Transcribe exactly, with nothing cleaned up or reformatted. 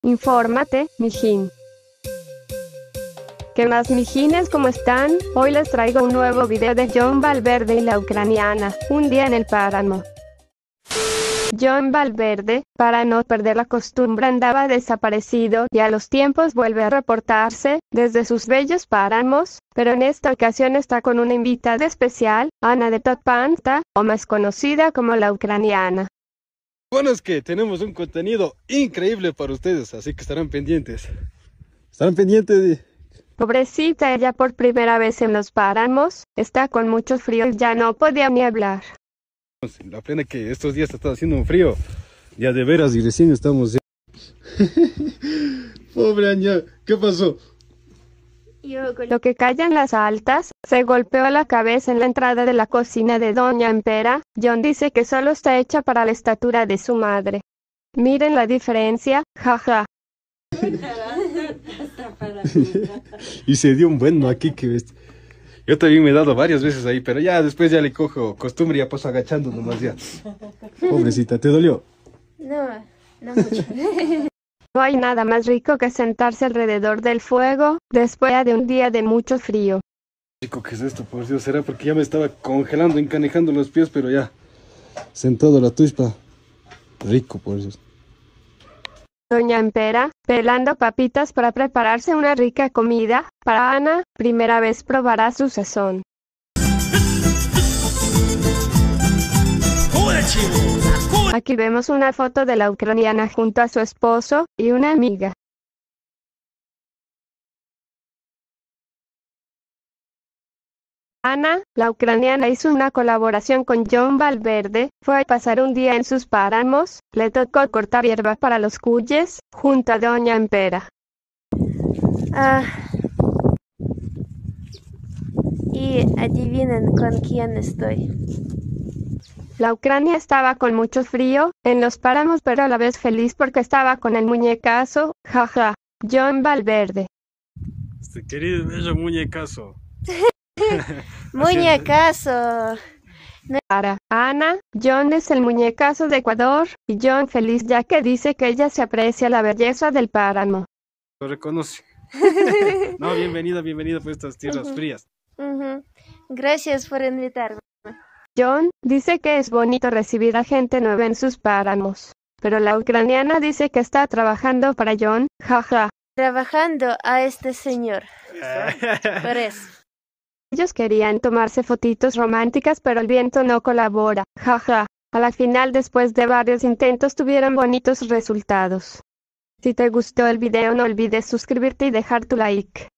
Infórmate, mijín. ¿Qué más, mijines? ¿Cómo están? Hoy les traigo un nuevo video de John Valverde y la ucraniana, un día en el páramo. John Valverde, para no perder la costumbre, andaba desaparecido y a los tiempos vuelve a reportarse desde sus bellos páramos, pero en esta ocasión está con una invitada especial, Ana de Totpanta, o más conocida como la ucraniana. Bueno, es que tenemos un contenido increíble para ustedes, así que estarán pendientes. Estarán pendientes de... Pobrecita, ella por primera vez en los páramos, está con mucho frío y ya no podía ni hablar. La pena que estos días está haciendo un frío, ya de veras, y recién estamos... Pobre Aña, ¿qué pasó? Lo que callan las altas, se golpeó la cabeza en la entrada de la cocina de Doña Empera. John dice que solo está hecha para la estatura de su madre. Miren la diferencia, jaja. Y se dio un bueno aquí que ves. Yo también me he dado varias veces ahí, pero ya después ya le cojo costumbre y ya paso agachando nomás ya. Pobrecita, ¿te dolió? No, no mucho. No hay nada más rico que sentarse alrededor del fuego, después de un día de mucho frío. Rico, ¿qué es esto? Por Dios, será porque ya me estaba congelando, encanejando los pies, pero ya. Sentado la tuispa. Rico, por Dios. Doña Empera, pelando papitas para prepararse una rica comida. Para Ana, primera vez probará su sazón. Aquí vemos una foto de la ucraniana junto a su esposo y una amiga. Ana, la ucraniana, hizo una colaboración con John Valverde, fue a pasar un día en sus páramos, le tocó cortar hierba para los cuyes, junto a Doña Empera. Ah, y adivinen con quién estoy. La Ucrania estaba con mucho frío en los páramos, pero a la vez feliz porque estaba con el muñecazo, jaja, John Valverde. Este querido bello muñecazo. Muñecazo. Para Ana, John es el muñecazo de Ecuador, y John feliz ya que dice que ella se aprecia la belleza del páramo. Lo reconoce. No, bienvenida, bienvenida por estas tierras Uh-huh. frías. Uh-huh. Gracias por invitarme. John dice que es bonito recibir a gente nueva en sus páramos, pero la ucraniana dice que está trabajando para John, jaja. Trabajando a este señor. Por eso. Ellos querían tomarse fotitos románticas, pero el viento no colabora, jaja. A la final, después de varios intentos, tuvieron bonitos resultados. Si te gustó el video, no olvides suscribirte y dejar tu like.